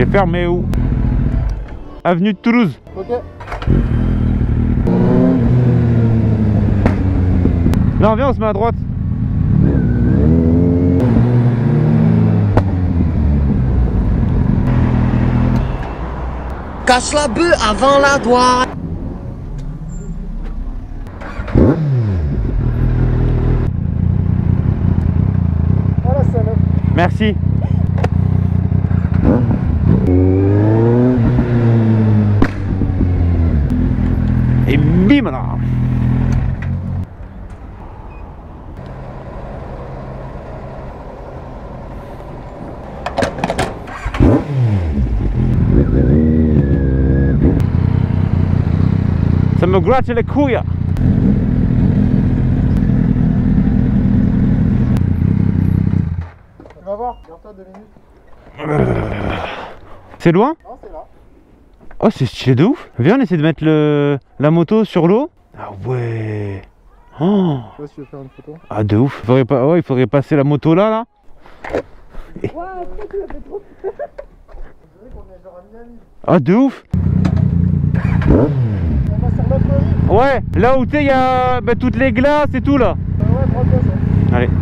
Il est fermé où? Avenue de Toulouse. Ok. Non, viens, on se met à droite. Cache la bœuf avant la douane. Voilà, c'est là. Merci. Et bim là. Ça me gratte les couilles. Tu vas voir, garde-toi 2 minutes. C'est loin? Non, c'est là. Oh, c'est stylé de ouf. Viens, on essaie de mettre la moto sur l'eau. Ah ouais. Oh. Je sais pas si tu veux faire une photo. Ah de ouf. Il faudrait passer la moto là. Ah de ouf. On va sur l'autre rive. Ouais, là où tu sais, il y a toutes les glaces et tout là. Ouais, droite gauche. Ouais. Allez.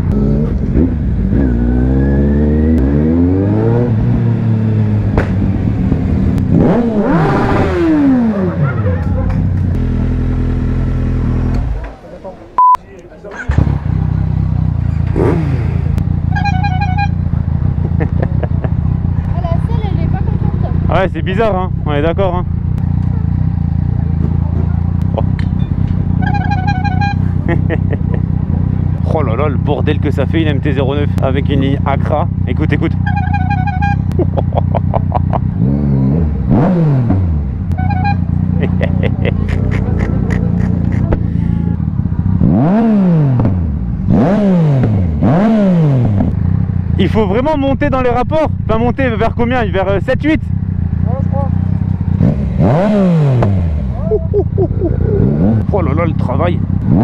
Ouais, c'est bizarre, hein. On est d'accord, hein. Oh. Oh là là, le bordel que ça fait une MT-09 avec une ligne Accra. Écoute, écoute. Il faut vraiment monter dans les rapports. Enfin, monter vers combien? Vers 7-8? Oh là là, le travail.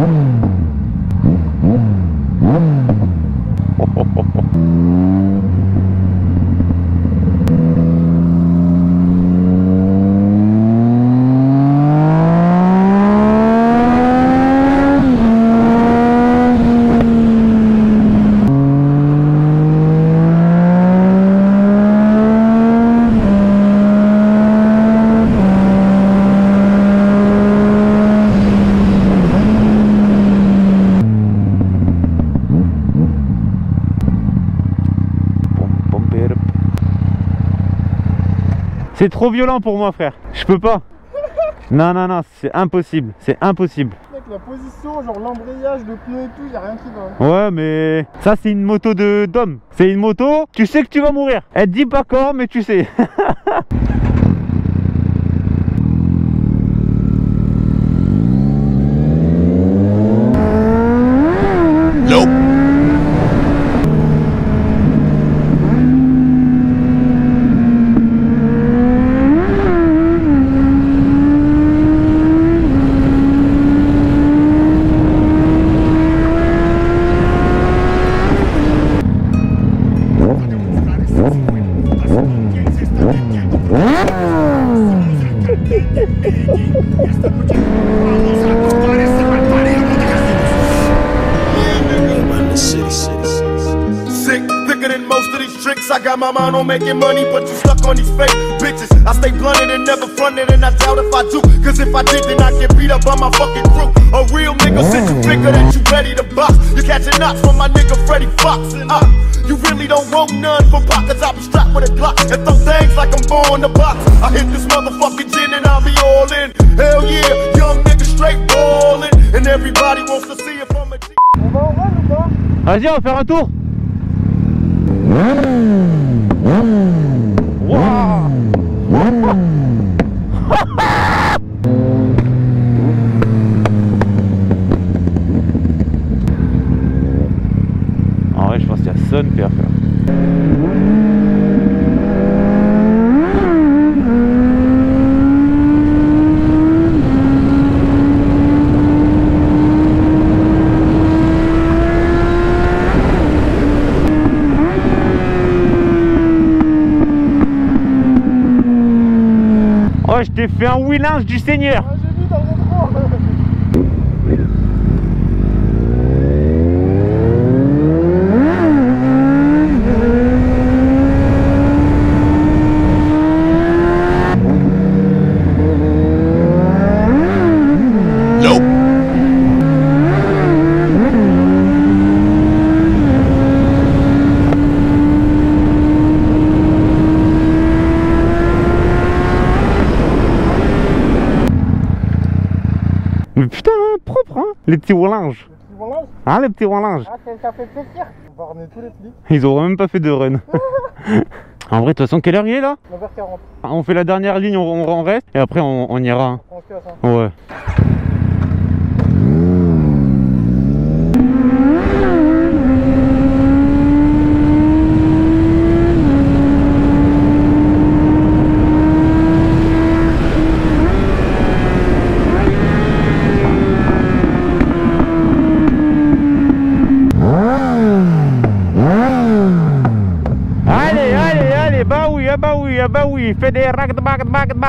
C'est trop violent pour moi, frère. Je peux pas. Non, non, non, c'est impossible. C'est impossible. Mec, la position, genre l'embrayage, le pneu et tout, y a rien qui va. Ouais, mais ça, c'est une moto d'homme. C'est une moto, tu sais que tu vas mourir. Elle te dit pas quand, mais tu sais. Nope. I got my mind on making money, but you stuck on these fake bitches. I stay blunted and never fronted, and I doubt if I do. Cause if I did, then I get beat up by my fucking crew. A real nigga said you figure that you ready to box. You catching knots from my nigga Freddie Fox. You really don't want none from pockets. I be strapped with a Glock and throw things like I'm born to box. I hit this motherfucking gin and I'll be all in. Hell yeah, young nigga straight ballin'. And everybody wants to see if I'm a G. On va en run ou pas? Vas-y, on va faire un tour. Wow. En vrai, je pense qu'il y a son pire à faire. j'ai fait un wheelinge du Seigneur. Ah, j'ai vu dans le métro. Mais putain, hein, propre, hein, les petits wheelinges. Le petit volant. Ah, les petits wheelinges. Ah, ça fait plaisir. On va ramener tous les flics. Ils auraient même pas fait de run. En vrai, de toute façon, quelle heure il est là? 9h40. On fait la dernière ligne, on reste et après on ira. Hein. On se casse, hein. Ouais. Allez, allez, allez, bah oui, ah bah oui, ah bah oui, fais des rack de back.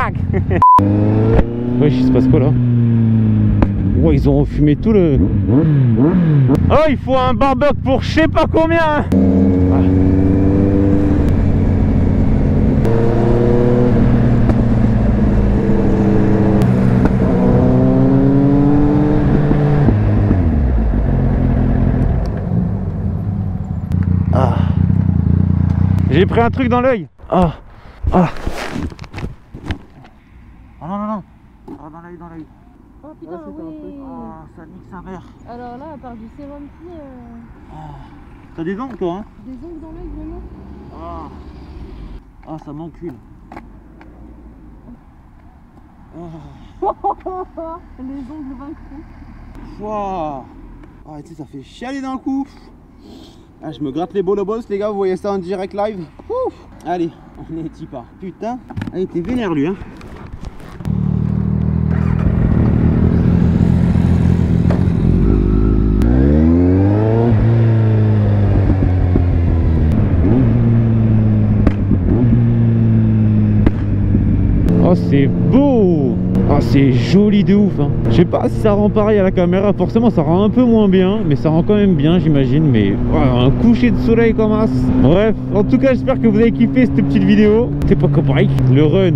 Wesh, il se passe quoi là? Ouais, ils ont fumé tout le... Oh, il faut un barbecue pour je sais pas combien. Ah. J'ai pris un truc dans l'œil. Ah. Ah. Oh non, non, non. Oh, dans l'œil, dans l'œil. Oh putain, oui. Ah, ça nique sa mère. Alors là, à part du sérum pied, T'as des ongles toi, hein? des ongles dans l'œil vraiment. Ah. Ah, ça m'encule. Les ongles vaincront. Wow. Ah, tu sais, ça fait chialer d'un coup. Ah, je me gratte les bolobos, les gars, vous voyez ça en direct live. Ouf. Allez, on est typa. Putain, il était vénère lui, hein. Oh, c'est beau! Ah, c'est joli de ouf, hein. Je sais pas si ça rend pareil à la caméra, forcément ça rend un peu moins bien, mais ça rend quand même bien, j'imagine. Mais oh, un coucher de soleil comme as. Bref, en tout cas, j'espère que vous avez kiffé cette petite vidéo. C'est pas copyright, le run.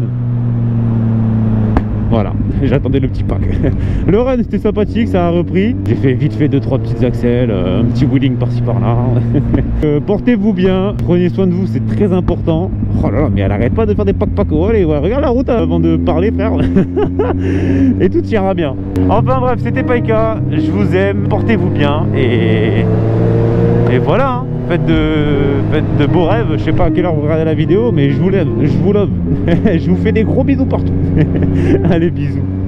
Voilà, j'attendais le petit pack. Le run c'était sympathique, ça a repris. J'ai fait vite fait 2-3 petites axelles, un petit wheeling par-ci par-là. Portez-vous bien, prenez soin de vous, c'est très important. Oh là là, mais elle arrête pas de faire des pack-pack. Oh, allez, ouais, regarde la route avant de parler, frère. Et tout ira bien. Enfin bref, c'était Paika, je vous aime, portez-vous bien et voilà. Hein. Faites de beaux rêves. Je sais pas à quelle heure vous regardez la vidéo, mais je vous love. Je vous fais des gros bisous partout. Allez, bisous.